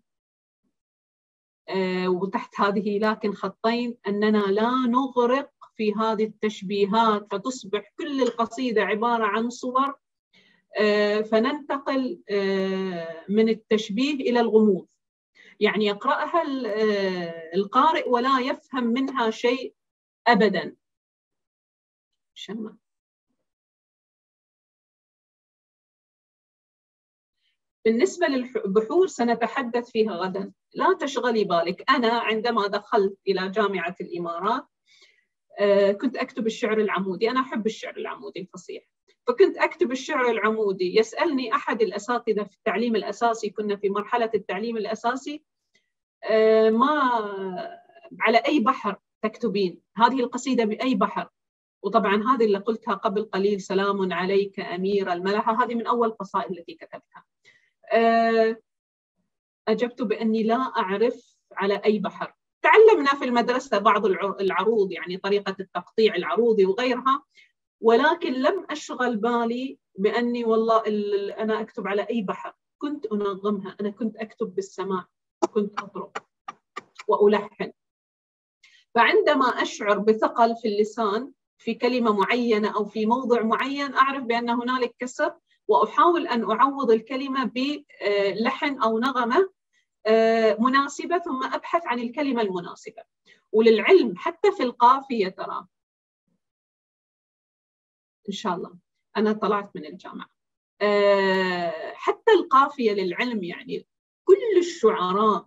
وتحت هذه لكن خطين، أننا لا نغرق في هذه التشبيهات فتصبح كل القصيدة عبارة عن صور، فننتقل من التشبيه إلى الغموض. يعني يقرأها القارئ ولا يفهم منها شيء أبداً. شمع. بالنسبة للبحور سنتحدث فيها غدا، لا تشغلي بالك. أنا عندما دخلت إلى جامعة الإمارات كنت أكتب الشعر العمودي، أنا أحب الشعر العمودي الفصيح، فكنت أكتب الشعر العمودي. يسألني أحد الأساتذة في التعليم الأساسي، كنا في مرحلة التعليم الأساسي، ما على أي بحر تكتبين هذه القصيدة؟ بأي بحر؟ وطبعا هذه اللي قلتها قبل قليل، سلام عليك أمير الملحة، هذه من أول القصائد التي كتبتها. أجبت بأني لا أعرف على أي بحر. تعلمنا في المدرسة بعض العروض، يعني طريقة التقطيع العروضي وغيرها، ولكن لم أشغل بالي بأني والله أنا أكتب على أي بحر. كنت أنظمها، أنا كنت أكتب بالسماع، كنت أطرق وألحن. فعندما أشعر بثقل في اللسان في كلمة معينة أو في موضع معين، أعرف بأن هنالك كسر، وأحاول أن أعوض الكلمة بلحن أو نغمة مناسبة، ثم أبحث عن الكلمة المناسبة. وللعلم حتى في القافية، ترى إن شاء الله أنا طلعت من الجامعة، حتى القافية للعلم، يعني كل الشعراء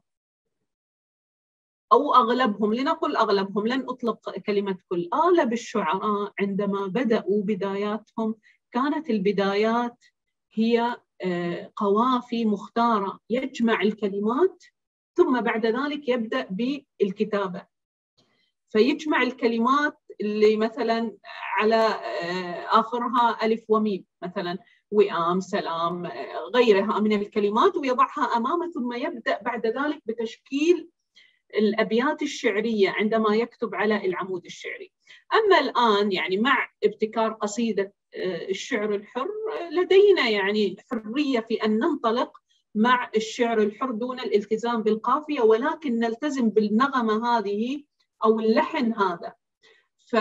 أو أغلبهم، لنقل أغلبهم، لن أطلق كلمة كل، أغلب الشعراء عندما بدأوا بداياتهم كانت البدايات هي قوافي مختارة، يجمع الكلمات ثم بعد ذلك يبدأ بالكتابة، فيجمع الكلمات اللي مثلا على آخرها ألف وميم، مثلا وئام، سلام، غيرها من الكلمات، ويضعها أمامه، ثم يبدأ بعد ذلك بتشكيل الأبيات الشعرية عندما يكتب على العمود الشعري. أما الآن يعني مع ابتكار قصيدة الشعر الحر، لدينا يعني حرية في أن ننطلق مع الشعر الحر دون الالتزام بالقافية، ولكن نلتزم بالنغمة هذه أو اللحن هذا. ف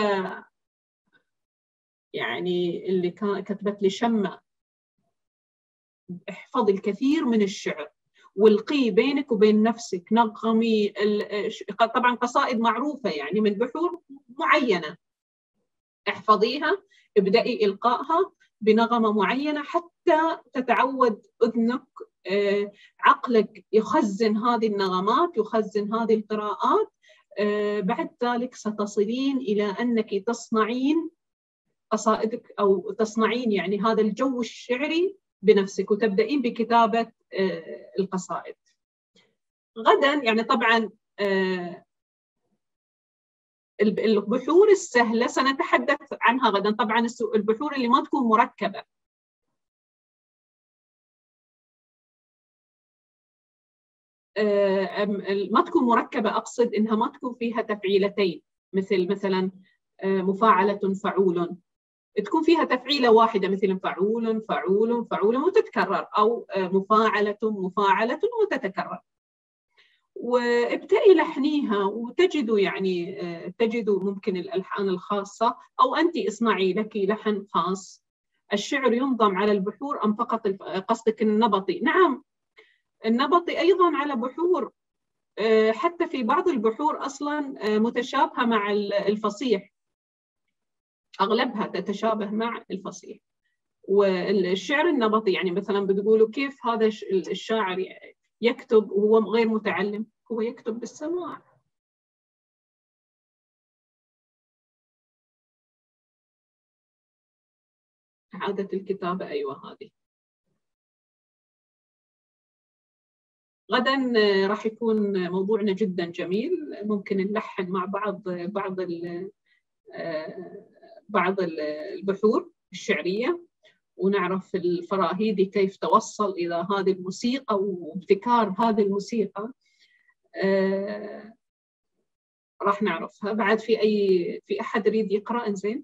يعني اللي كتبت لي شمة، احفظي الكثير من الشعر والقيه بينك وبين نفسك، نغمي. طبعا قصائد معروفة يعني من بحور معينة، احفظيها، ابدأي إلقائها بنغمة معينة حتى تتعود أذنك، عقلك يخزن هذه النغمات، يخزن هذه القراءات. بعد ذلك ستصلين إلى أنك تصنعين قصائدك أو تصنعين يعني هذا الجو الشعري بنفسك، وتبدأين بكتابة القصائد. غدا يعني طبعا البحور السهلة سنتحدث عنها غدا. طبعا البحور اللي ما تكون مركبة، ما تكون مركبة أقصد إنها ما تكون فيها تفعيلتين، مثل مثلا مفاعلة فعول، تكون فيها تفعيلة واحدة مثل فعول فعول فعول وتتكرر، أو مفاعلة مفاعلة وتتكرر. وابتئي لحنيها وتجدوا يعني تجدوا ممكن الألحان الخاصة، أو أنت اصنعي لك لحن خاص. الشعر ينظم على البحور أم فقط قصدك النبطي؟ نعم، النبطي أيضا على بحور، حتى في بعض البحور أصلا متشابهة مع الفصيح، أغلبها تتشابه مع الفصيح. والشعر النبطي يعني مثلا بتقولوا كيف هذا الشاعر يكتب وهو غير متعلم؟ هو يكتب بالسماع. عادة الكتابة، أيوة هذه. غدا راح يكون موضوعنا جدا جميل، ممكن نلحن مع بعض بعض بعض البحور الشعرية، ونعرف الفراهيدي كيف توصل إلى هذه الموسيقى وابتكار هذه الموسيقى. آه راح نعرفها بعد. في أي في أحد يريد يقرأ؟ إنزين،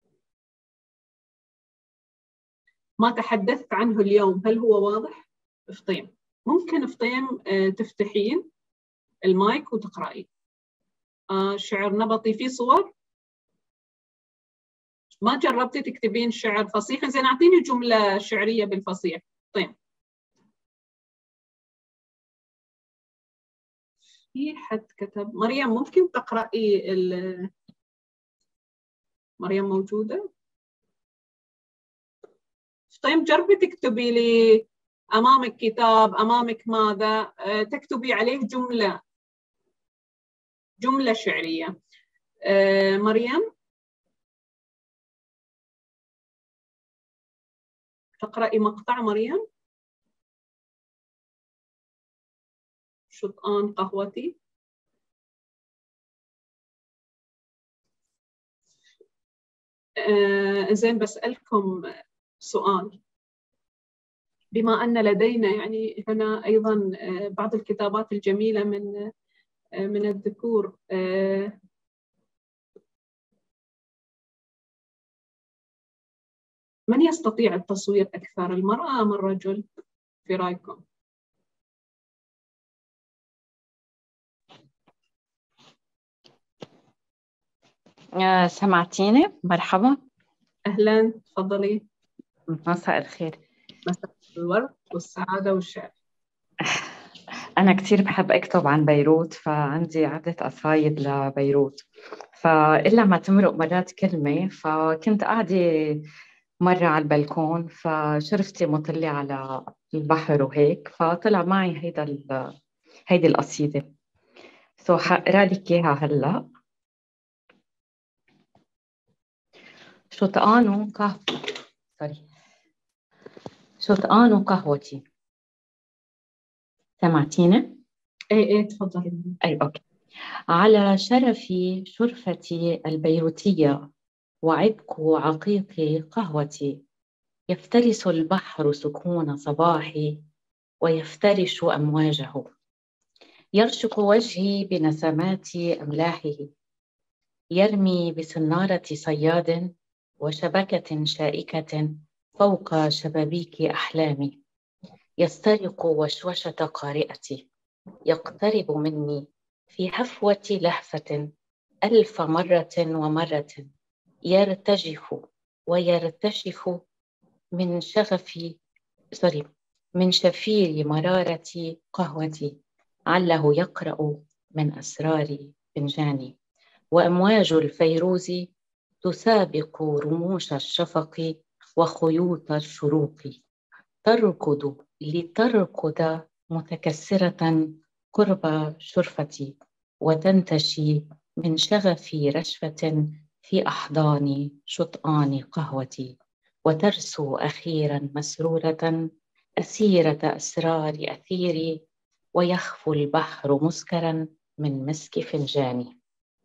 ما تحدثت عنه اليوم، هل هو واضح؟ فطيم، ممكن فطيم آه تفتحين المايك وتقرأي. آه شعر نبطي فيه صور؟ ما جربتي تكتبين شعر فصيح؟ إنزين أعطيني جملة شعرية بالفصيح. طيب، في حد كتب؟ مريم ممكن تقرأي ال... مريم موجودة؟ طيب جربي تكتبي لي أمامك كتاب، أمامك ماذا، تكتبي عليه جملة جملة شعرية. مريم تقرأي مقطع؟ مريم، شطآن قهوتي. آه زين، بسألكم سؤال، بما أن لدينا يعني هنا أيضا بعض الكتابات الجميلة من من الذكور، آه من يستطيع التصوير أكثر، المرأة أم الرجل في رأيكم؟ سمعتيني؟ مرحبا. أهلا، تفضلي. مساء الخير. مساء الورد والسعادة والشعر. أنا كتير بحب أكتب عن بيروت، فعندي عدة قصايد لبيروت، فإلا ما تمرق مرات كلمة. فكنت قاعدة مرة على البلكون، فشرفتي مطلة على البحر وهيك، فطلع معي هيدا ال... هيدي القصيدة، سو حقرا لك إياها هلأ. شطآن قهوة سوري شطآن قهوتي. سمعتيني؟ ايه ايه تفضلي. اي اوكي. على شرف شرفتي البيروتية وعبق عقيق قهوتي، يفترس البحر سكون صباحي ويفترش أمواجه، يرشق وجهي بنسمات أملاحه، يرمي بسنارة صياد وشبكة شائكة فوق شبابيك أحلامي، يسترق وشوشة قارئتي، يقترب مني في هفوة لهفة ألف مرة ومرة، يرتجف ويرتشف من شغفي سوري من شفير مرارة قهوتي، عله يقرأ من أسرار فنجاني، وأمواج الفيروز تسابق رموش الشفق وخيوط الشروق، تركض لتركض متكسرة قرب شرفتي، وتنتشي من شغفي رشفة في أحضان شطآن قهوتي، وترسو أخيرا مسرورة أسيرة أسرار أثيري، ويخفو البحر مسكرا من مسك فنجاني.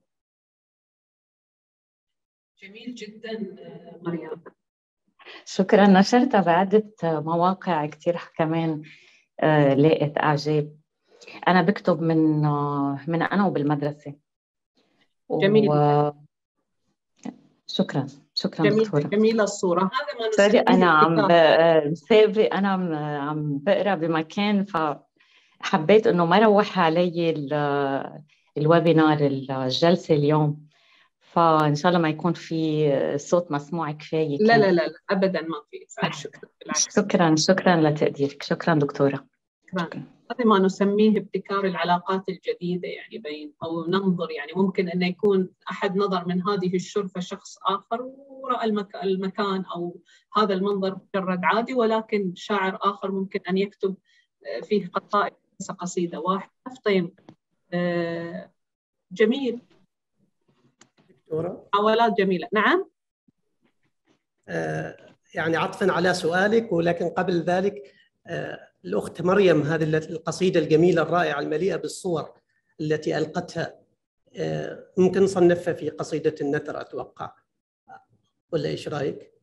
جميل جدا مريم. شكرا. نشرتها بعدة مواقع كتير كمان آه لقيت إعجاب. أنا بكتب من آه من أنا وبالمدرسة. جميل. و... شكرا شكرا جميل. دكتورة. جميلة الصورة. هذا ما سوري نسميه أنا عم ابتكار. بسابق أنا عم, عم بقرأ بمكان، فحبيت إنه ما روح علي الويبينار الجلسة اليوم، فإن شاء الله ما يكون في صوت مسموع كفاية. لا لا لا أبدا ما في. شكرا. بالعكس. شكرا شكرا لتقديرك. شكرا دكتورة. شكرا. هذا ما نسميه ابتكار العلاقات الجديدة يعني بين أو ننظر، يعني ممكن أن يكون أحد نظر من هذه الشرفة شخص آخر ورأى المك... المكان أو هذا المنظر مجرد عادي، ولكن شاعر آخر ممكن أن يكتب فيه قصائد قصيدة واحدة. طيب جميل. دكتورة محاولات جميلة. نعم. آه يعني عطفا على سؤالك، ولكن قبل ذلك آه الأخت مريم هذه القصيدة الجميلة الرائعة المليئة بالصور التي ألقتها آه ممكن نصنفها في قصيدة النثر أتوقع، ولا إيش رأيك؟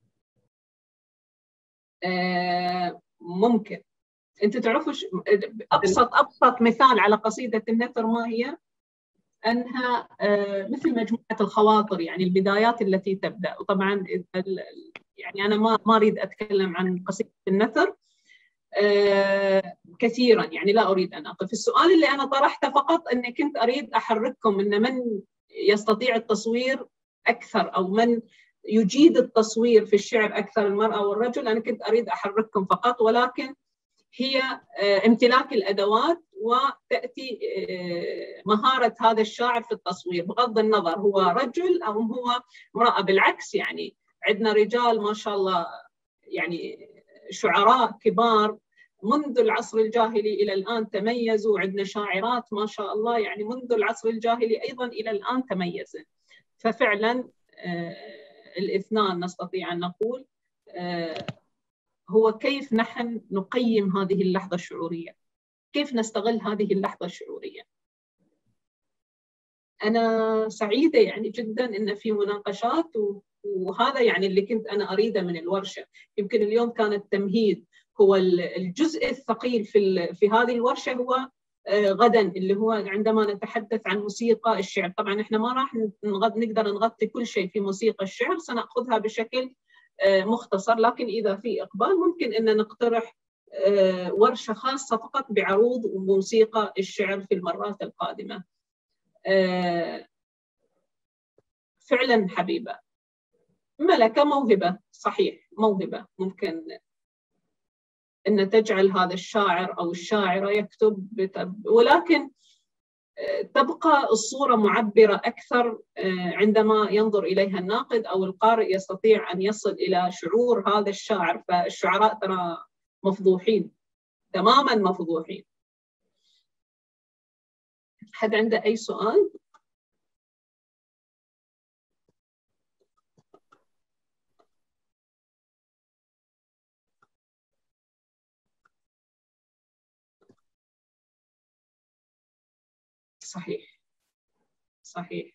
آه ممكن. أنت تعرفوا أبسط أبسط مثال على قصيدة النثر ما هي؟ أنها آه مثل مجموعة الخواطر، يعني البدايات التي تبدأ. وطبعا يعني أنا ما ما أريد أتكلم عن قصيدة النثر آه كثيرا، يعني لا أريد أن أقف. السؤال اللي أنا طرحته فقط أني كنت أريد أحرككم أن من يستطيع التصوير أكثر أو من يجيد التصوير في الشعر أكثر، المرأة والرجل. أنا كنت أريد أحرككم فقط، ولكن هي آه امتلاك الأدوات وتأتي آه مهارة هذا الشاعر في التصوير بغض النظر هو رجل أو هو امرأة. بالعكس يعني عندنا رجال ما شاء الله، يعني شعراء كبار منذ العصر الجاهلي إلى الآن تميزوا. عندنا شاعرات ما شاء الله يعني منذ العصر الجاهلي أيضا إلى الآن تميزن. ففعلا آه الاثنان نستطيع أن نقول آه هو كيف نحن نقيم هذه اللحظة الشعورية، كيف نستغل هذه اللحظة الشعورية. أنا سعيدة يعني جدا إن في مناقشات، وهذا يعني اللي كنت أنا أريده من الورشة. يمكن اليوم كان التمهيد هو الجزء الثقيل في في هذه الورشة، هو غدا اللي هو عندما نتحدث عن موسيقى الشعر. طبعا احنا ما راح نقدر نغطي كل شيء في موسيقى الشعر، سنأخذها بشكل مختصر، لكن إذا في إقبال ممكن أن نقترح ورشة خاصة فقط بعروض موسيقى الشعر في المرات القادمة. فعلا حبيبة ملكة موهبة، صحيح موهبة ممكن أن تجعل هذا الشاعر أو الشاعرة يكتب، ولكن تبقى الصورة معبرة أكثر عندما ينظر إليها الناقد أو القارئ، يستطيع أن يصل إلى شعور هذا الشاعر. فالشعراء ترى مفضوحين تماما، مفضوحين. حد عنده أي سؤال؟ صحيح صحيح.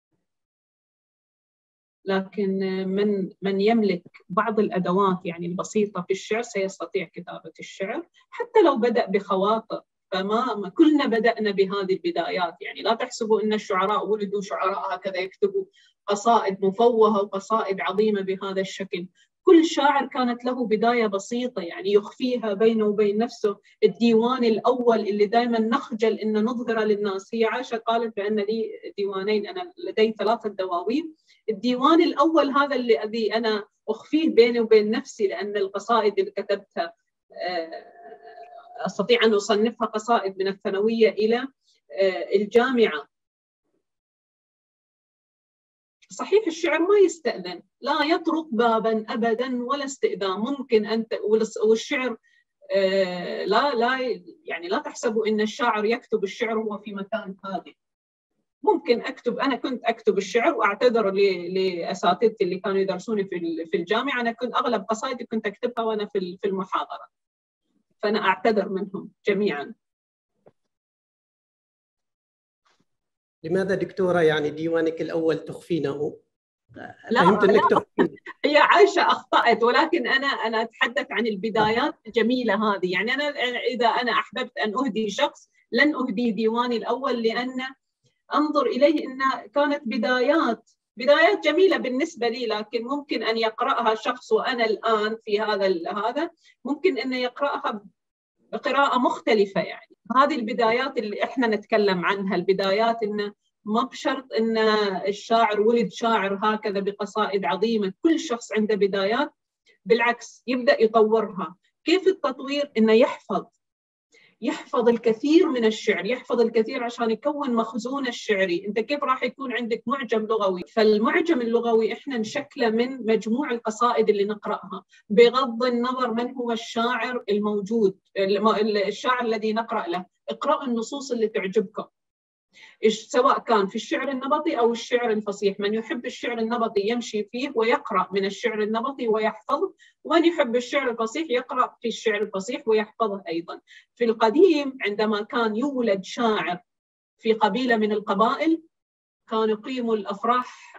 لكن من من يملك بعض الأدوات يعني البسيطة في الشعر سيستطيع كتابة الشعر، حتى لو بدأ بخواطر. فما كلنا بدأنا بهذه البدايات، يعني لا تحسبوا أن الشعراء ولدوا شعراء هكذا يكتبوا قصائد مفوهة وقصائد عظيمة بهذا الشكل. كل شاعر كانت له بداية بسيطة يعني يخفيها بينه وبين نفسه. الديوان الأول اللي دائما نخجل إن نظهره للناس، هي عائشة قالت بأن لي ديوانين، أنا لدي ثلاثة دواوين. الديوان الأول هذا اللي أنا أخفيه بيني وبين نفسي، لأن القصائد اللي كتبتها أستطيع أن أصنفها قصائد من الثانوية إلى الجامعة. صحيح الشعر ما يستأذن، لا يطرق بابا أبدا ولا استئذان. ممكن أنت، والشعر لا لا يعني لا تحسبوا أن الشاعر يكتب الشعر وهو في مكان هادئ. ممكن أكتب، أنا كنت أكتب الشعر وأعتذر لأساتذتي اللي كانوا يدرسوني في في الجامعة، أنا كنت أغلب قصائدي كنت أكتبها وأنا في في المحاضرة، فأنا أعتذر منهم جميعا. لماذا دكتورة يعني ديوانك الأول تخفينه؟ لا فهمت انك تخفينه. هي عائشة أخطأت، ولكن أنا أنا أتحدث عن البدايات الجميلة هذه. يعني أنا إذا أنا أحببت أن أهدي شخص لن أهدي ديواني الأول، لأن أنظر إليه إن كانت بدايات بدايات جميلة بالنسبة لي، لكن ممكن أن يقرأها شخص وأنا الآن في هذا هذا ممكن أن يقرأها بقراءة مختلفة. يعني هذه البدايات اللي إحنا نتكلم عنها، البدايات إن ما بشرط إن الشاعر ولد شاعر هكذا بقصائد عظيمة، كل شخص عنده بدايات، بالعكس يبدأ يطورها. كيف التطوير؟ إنه يحفظ يحفظ الكثير من الشعر، يحفظ الكثير عشان يكون مخزون الشعري. أنت كيف راح يكون عندك معجم لغوي؟ فالمعجم اللغوي إحنا نشكله من مجموع القصائد اللي نقرأها، بغض النظر من هو الشاعر الموجود، الشاعر الذي نقرأ له. اقرأوا النصوص اللي تعجبكم، سواء كان في الشعر النبطي أو الشعر الفصيح. من يحب الشعر النبطي يمشي فيه ويقرأ من الشعر النبطي ويحفظ، ومن يحب الشعر الفصيح يقرأ في الشعر الفصيح ويحفظه أيضا. في القديم عندما كان يولد شاعر في قبيلة من القبائل كانوا يقيموا الأفراح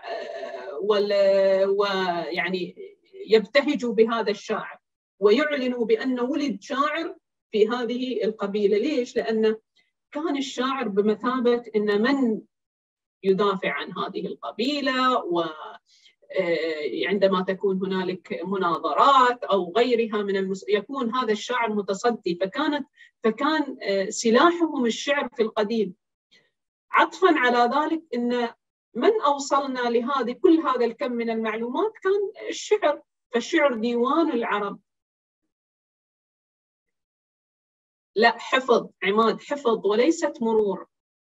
ويعني يبتهجوا بهذا الشاعر ويعلنوا بأنه ولد شاعر في هذه القبيلة. ليش؟ لأن كان الشاعر بمثابة إن من يدافع عن هذه القبيلة، وعندما تكون هنالك مناظرات أو غيرها من المس... يكون هذا الشاعر متصدي. فكانت فكان سلاحهم الشعر في القديم. عطفاً على ذلك إن من أوصلنا لهذه كل هذا الكم من المعلومات كان الشعر. فالشعر ديوان العرب. لا، حفظ عماد، حفظ وليست مرور.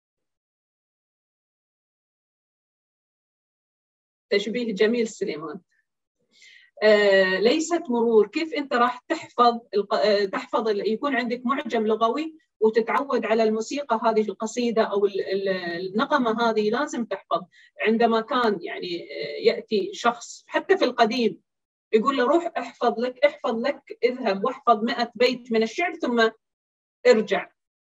تشبيه جميل سليمان. آه ليست مرور. كيف أنت راح تحفظ الق... تحفظ يكون عندك معجم لغوي وتتعود على الموسيقى هذه القصيدة أو النغمة هذه لازم تحفظ. عندما كان يعني يأتي شخص حتى في القديم يقول له روح احفظ لك احفظ لك اذهب واحفظ مئة بيت من الشعر ثم ارجع.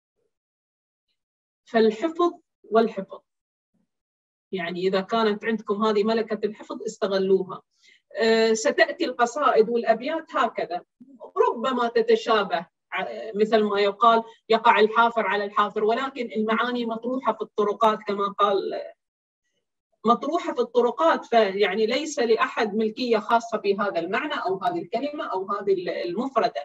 فالحفظ والحفظ، يعني إذا كانت عندكم هذه ملكة الحفظ استغلوها. أه ستأتي القصائد والأبيات هكذا ربما تتشابه، مثل ما يقال يقع الحافر على الحافر، ولكن المعاني مطروحة في الطرقات كما قال، مطروحة في الطرقات. فيعني ليس لأحد ملكية خاصة في هذا المعنى أو هذه الكلمة أو هذه المفردة.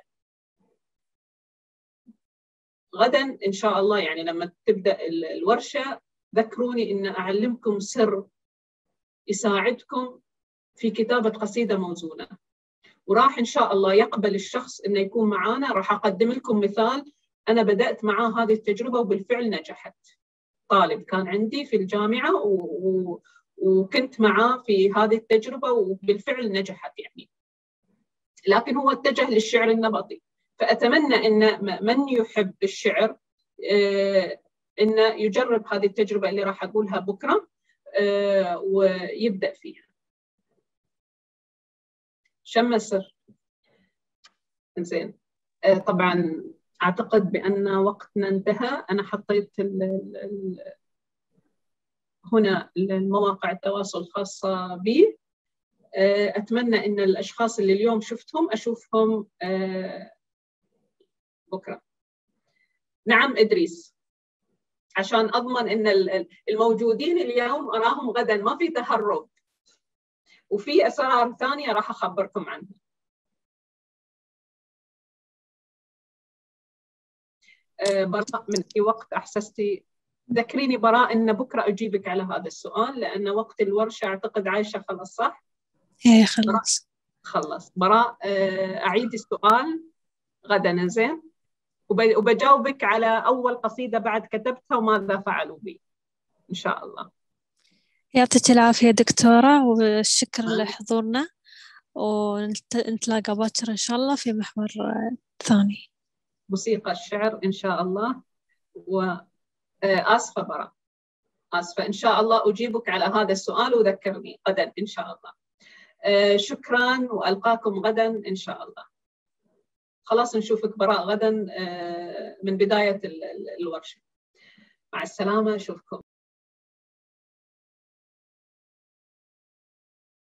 غدا إن شاء الله يعني لما تبدأ الورشة ذكروني إن أعلمكم سر يساعدكم في كتابة قصيدة موزونة، وراح إن شاء الله يقبل الشخص إنه يكون معانا. راح أقدم لكم مثال، أنا بدأت معاه هذه التجربة وبالفعل نجحت. طالب كان عندي في الجامعة و... و... وكنت معاه في هذه التجربة وبالفعل نجحت يعني، لكن هو اتجه للشعر النبطي. فأتمنى إن من يحب الشعر إنه يجرب هذه التجربة اللي راح أقولها بكرة ويبدأ فيها. شم السر. زين، طبعا أعتقد بأن وقتنا انتهى. أنا حطيت ال ال هنا المواقع التواصل الخاصة بي. أتمنى أن الأشخاص اللي اليوم شفتهم أشوفهم بكرة. نعم إدريس، عشان أضمن أن الموجودين اليوم أراهم غدا، ما في تهرب. وفي أسرار ثانية راح أخبركم عنها. براء، من أي وقت أحسستي؟ ذكريني براء إن بكرة أجيبك على هذا السؤال، لأن وقت الورشة أعتقد عايشة خلص، صح؟ إيه خلص. خلص. براء أعيد السؤال غدا، زين؟ وبجاوبك على أول قصيدة بعد كتبتها وماذا فعلوا بي إن شاء الله. يعطيك العافية دكتورة، والشكر لحضورنا، ونتلاقى باكر إن شاء الله في محور ثاني. موسيقى الشعر إن شاء الله. وآسفة براء، آسفة، إن شاء الله أجيبك على هذا السؤال وذكرني غدا إن شاء الله. شكرا، وألقاكم غدا إن شاء الله. خلاص نشوفك براء غدا من بداية الورشة. مع السلامة، أشوفكم.